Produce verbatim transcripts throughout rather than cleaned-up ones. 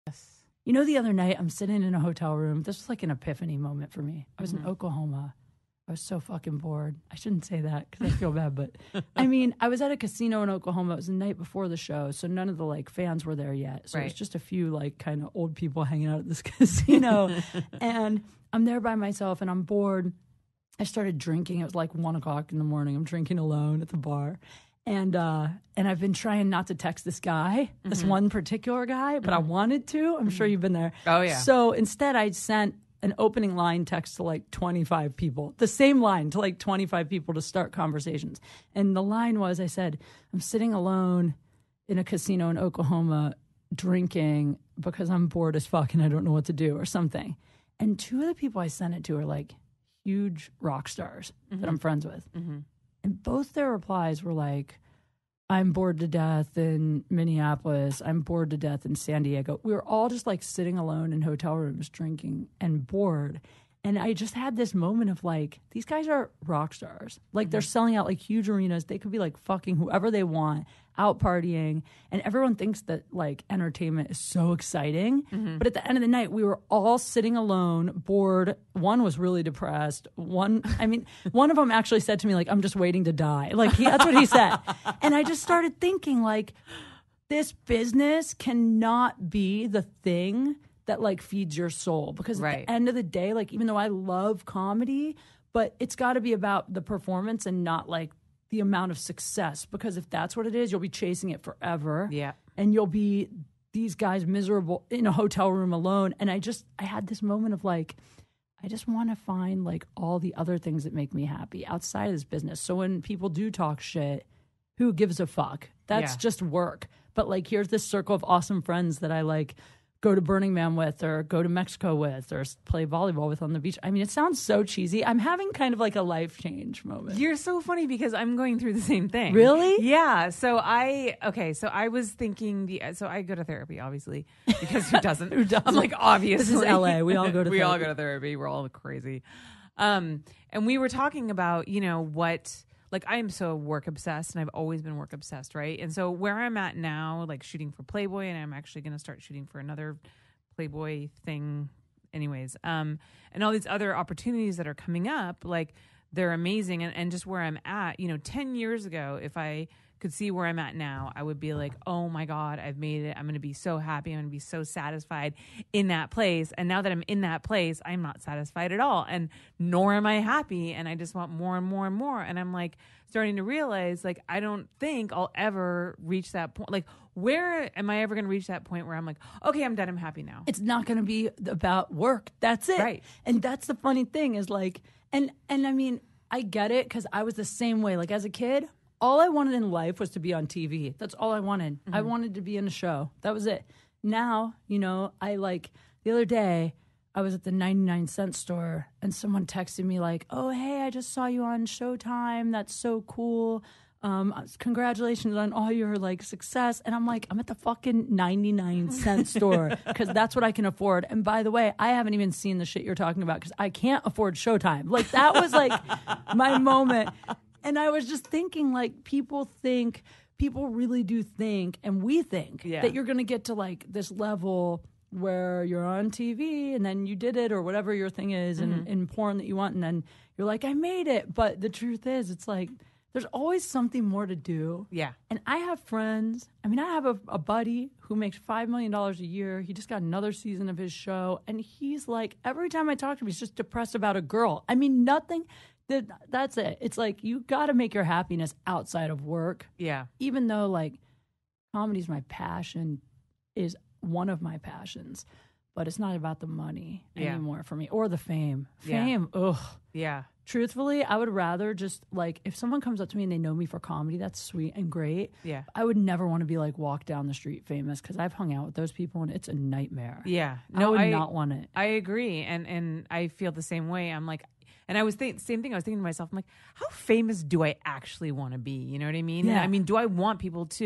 Yes. You know, the other night I'm sitting in a hotel room. This was like an epiphany moment for me. I was mm-hmm. in Oklahoma. I was so fucking bored. I shouldn't say that because I feel bad, but I mean, I was at a casino in Oklahoma. It was the night before the show, so none of the like fans were there yet. So right. it was just a few like kind of old people hanging out at this casino, and I'm there by myself, and I'm bored. I started drinking. It was like one o'clock in the morning. I'm drinking alone at the bar, and uh, and I've been trying not to text this guy, mm-hmm. this one particular guy, but mm-hmm. I wanted to. I'm mm-hmm. sure you've been there. Oh yeah. So instead, I sent an opening line text to like twenty-five people, the same line to like twenty-five people to start conversations. And the line was, I said, I'm sitting alone in a casino in Oklahoma drinking because I'm bored as fuck and I don't know what to do or something. And two of the people I sent it to are like huge rock stars mm-hmm. that I'm friends with. Mm-hmm. And both their replies were like, I'm bored to death in Minneapolis. I'm bored to death in San Diego. We were all just like sitting alone in hotel rooms drinking and bored. And I just had this moment of like, these guys are rock stars. Like mm-hmm. they're selling out like huge arenas. They could be like fucking whoever they want, out partying. And everyone thinks that like entertainment is so exciting. Mm-hmm. But at the end of the night, we were all sitting alone, bored. One was really depressed. One, I mean, one of them actually said to me like, I'm just waiting to die. Like he, that's what he said. And I just started thinking like, this business cannot be the thing that like feeds your soul, because right. at the end of the day, like even though I love comedy, but it's got to be about the performance and not like the amount of success, because if that's what it is, you'll be chasing it forever. Yeah. And you'll be these guys miserable in a hotel room alone. And I just, I had this moment of like, I just want to find like all the other things that make me happy outside of this business. So when people do talk shit, who gives a fuck? That's yeah. just work. But like, here's this circle of awesome friends that I like go to Burning Man with, or go to Mexico with, or play volleyball with on the beach. I mean, it sounds so cheesy. I'm having kind of like a life change moment. You're so funny because I'm going through the same thing. Really? Yeah. So I, okay, so I was thinking, the so I go to therapy, obviously, because who doesn't? Who doesn't? I'm like, obviously. This is L A. We all go to we therapy. all go to therapy. We're all crazy. Um, and we were talking about, you know, what, like I am so work obsessed, and I've always been work obsessed, right? And so where I'm at now, like shooting for Playboy, and I'm actually going to start shooting for another Playboy thing anyways, um and all these other opportunities that are coming up, like they're amazing. And, and just where I'm at, you know, ten years ago, if I could see where I'm at now, I would be like, oh my God, I've made it. I'm going to be so happy. I'm going to be so satisfied in that place. And now that I'm in that place, I'm not satisfied at all. And nor am I happy. And I just want more and more and more. And I'm like starting to realize, like, I don't think I'll ever reach that point. Like, where am I ever going to reach that point where I'm like, okay, I'm done. I'm happy now. It's not going to be about work. That's it. Right. And that's the funny thing is like, and, and I mean, I get it, because I was the same way. Like as a kid, all I wanted in life was to be on T V. That's all I wanted. Mm-hmm. I wanted to be in a show. That was it. Now, you know, I like, the other day, I was at the ninety-nine cent store and someone texted me like, oh, hey, I just saw you on Showtime. That's so cool. Um, congratulations on all your like success. And I'm like, I'm at the fucking ninety-nine cent store because that's what I can afford. And by the way, I haven't even seen the shit you're talking about because I can't afford Showtime. Like that was like my moment. And I was just thinking, like, people think, people really do think, and we think yeah. that you're going to get to like this level where you're on T V and then you did it, or whatever your thing is, mm-hmm. in, in porn that you want, and then you're like, I made it. But the truth is, it's like, there's always something more to do. Yeah. And I have friends. I mean, I have a, a buddy who makes five million dollars a year. He just got another season of his show. And he's like, every time I talk to him, he's just depressed about a girl. I mean, nothing. That, that's it. It's like, you got to make your happiness outside of work. Yeah. Even Even though, like, comedy's my passion, is one of my passions. But it's not about the money yeah. anymore for me, or the fame. Yeah. Fame, ugh. Yeah. Truthfully, I would rather just, like, if someone comes up to me and they know me for comedy, that's sweet and great. Yeah. I would never want to be, like, walk down the street famous, because I've hung out with those people, and it's a nightmare. Yeah. No, I would I, not want it. I agree. And, and I feel the same way. I'm like, and I was thinking, same thing. I was thinking to myself, I'm like, how famous do I actually want to be? You know what I mean? Yeah. I mean, do I want people to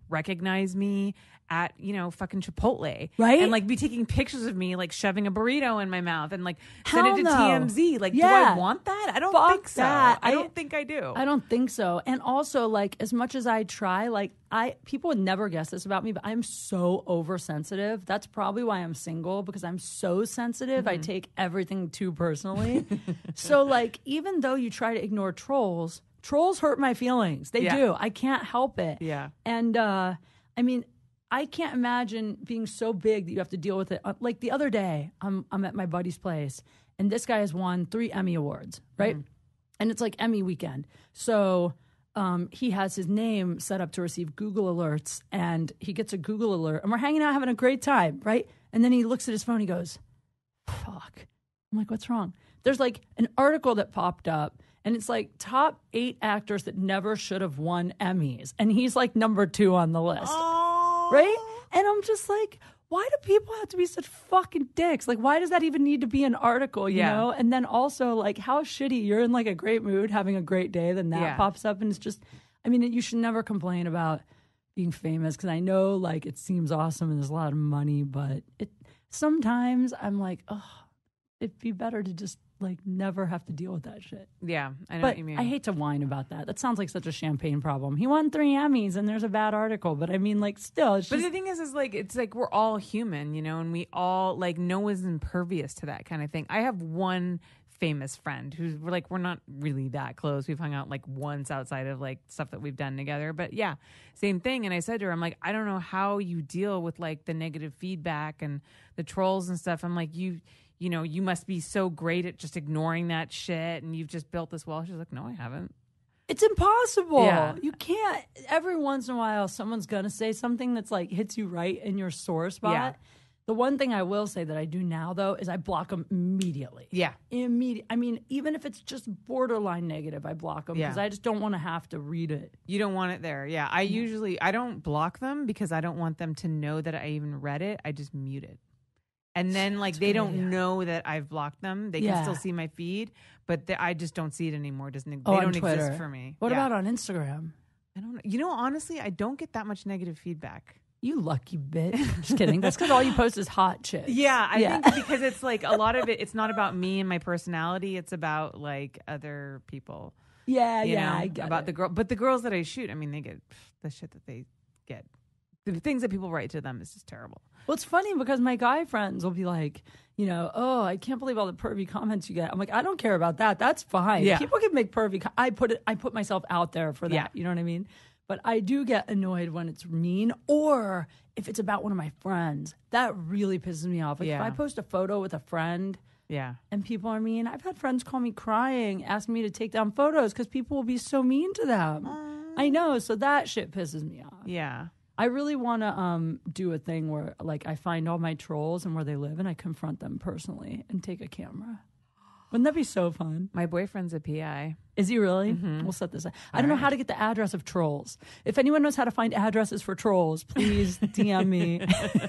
recognize me at, you know, fucking Chipotle. Right? And like be taking pictures of me like shoving a burrito in my mouth and like send Hell it to no. T M Z. Like, Yeah. do I want that? I don't Fuck think so. that. I I- don't think I do. I don't think so. And also, like, as much as I try, like, I people would never guess this about me, but I'm so oversensitive. That's probably why I'm single, because I'm so sensitive. Mm-hmm. I take everything too personally. So, like, even though you try to ignore trolls, trolls hurt my feelings. They Yeah. do. I can't help it. Yeah. And, uh, I mean, I can't imagine being so big that you have to deal with it. Uh, Like the other day, I'm I'm at my buddy's place, and this guy has won three Emmy Awards, right? Mm-hmm. And it's like Emmy weekend. So um, he has his name set up to receive Google alerts, and he gets a Google alert, and we're hanging out having a great time, right? And then he looks at his phone, he goes, fuck. I'm like, what's wrong? There's like an article that popped up, and it's like top eight actors that never should have won Emmys. And he's like number two on the list. Oh. Right? And I'm just like, why do people have to be such fucking dicks? Like, why does that even need to be an article, you Yeah. know? And then also, like, how shitty you're in like a great mood, having a great day, then that Yeah. pops up, and it's just, I mean, you should never complain about being famous, because I know, like, it seems awesome and there's a lot of money, but it sometimes I'm like, oh, it'd be better to just like never have to deal with that shit. Yeah, I know But what you mean. I hate to whine about that. That sounds like such a champagne problem. He won three Emmys and there's a bad article, but I mean, like, still, it's But just, the thing is, is like it's like we're all human, you know, and we all like no one's impervious to that kind of thing. I have one famous friend who's we're like we're not really that close. We've hung out like once outside of like stuff that we've done together. But yeah, same thing. And I said to her, I'm like, I don't know how you deal with like the negative feedback and the trolls and stuff. I'm like, you you know, you must be so great at just ignoring that shit, and you've just built this wall. She's like, no, I haven't. it's impossible. Yeah. You can't, every once in a while, someone's going to say something that's like hits you right in your sore spot. Yeah. The one thing I will say that I do now, though, is I block them immediately. Yeah. Immediate. I mean, even if it's just borderline negative, I block them because Yeah. I just don't want to have to read it. You don't want it there. Yeah. I usually, I don't block them because I don't want them to know that I even read it. I just mute it. And then like they don't idea. know that I've blocked them. They Yeah. can still see my feed, but they, I just don't see it anymore. It doesn't, they Oh, on don't Twitter. exist for me. What Yeah. about on Instagram? I don't know. You know, honestly, I don't get that much negative feedback. You lucky bitch. Just kidding. That's because all you post is hot chicks. Yeah, I Yeah. think because it's like a lot of it, it's not about me and my personality. It's about like other people. Yeah, You yeah, know, I get about it. the girl. But the girls that I shoot, I mean, they get pff, the shit that they get. The things that people write to them is just terrible. Well, it's funny because my guy friends will be like, you know, oh, I can't believe all the pervy comments you get. I'm like, I don't care about that. That's fine. Yeah. People can make pervy. Co- I put it. I put myself out there for that. Yeah. You know what I mean? But I do get annoyed when it's mean, or if it's about one of my friends. That really pisses me off. Like if Yeah. I post a photo with a friend Yeah. and people are mean, I've had friends call me crying, asking me to take down photos because people will be so mean to them. I know. So that shit pisses me off. Yeah. I really want to um, do a thing where, like, I find all my trolls and where they live, and I confront them personally and take a camera. Wouldn't that be so fun? My boyfriend's a P I. Is he really? Mm-hmm. We'll set this up. I don't know how to get the address of trolls. If anyone knows how to find addresses for trolls, please D M me.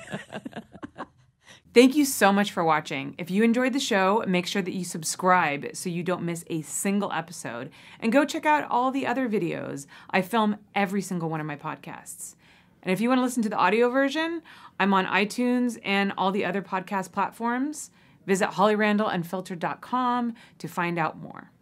Thank you so much for watching. If you enjoyed the show, make sure that you subscribe so you don't miss a single episode. And go check out all the other videos. I film every single one of my podcasts. And if you want to listen to the audio version, I'm on iTunes and all the other podcast platforms. Visit holly randall unfiltered dot com to find out more.